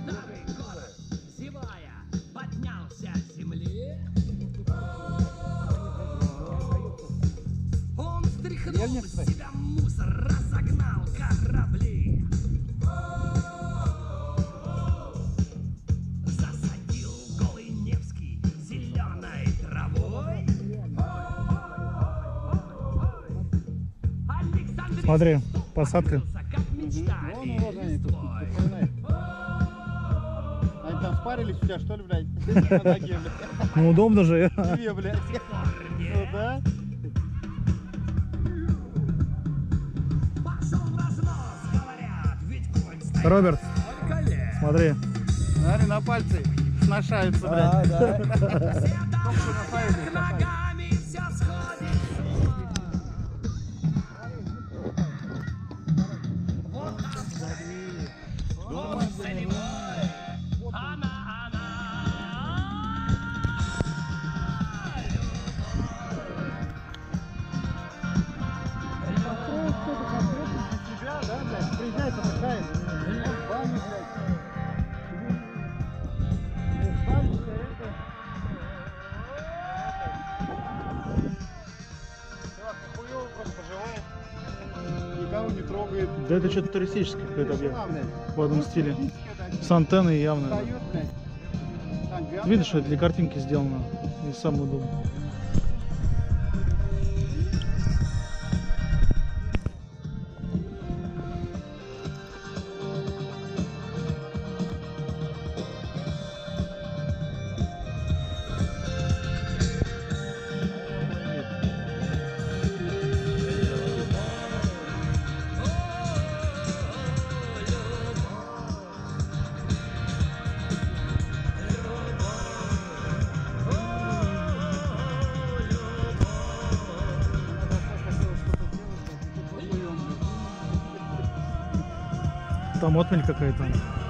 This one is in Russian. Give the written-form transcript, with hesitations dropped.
Старый город, зевая, поднялся с земли. Он стряхнул с себя мусор, разогнал корабли. Засадил голый Невский зеленой травой. Александр Смотри, посадка. как мечтали листвой. Они там спарились у тебя, что ли, блядь? На ноге, блядь. Ну удобно же. Тебе, блядь. Ну да. Пошел в разнос, говорят, ведь конь стоит Роберт, столько лет. смотри. Смотри, на пальцы сношаются, блядь. Все к ногами все сходит с ума. Вот так вот солевой. Она. Тебя, да, блядь? Приезжай, помогай. Баню, блядь. Баню-то это. Чувак, хуёво просто поживает. Никого не трогает. Да это что-то туристическое какой-то объект. Блядь. В этом стиле. С антенной явно. Встают, блядь. Там вянут. Видно, что это для картинки сделано. И самое удобное. Там отмель какая-то.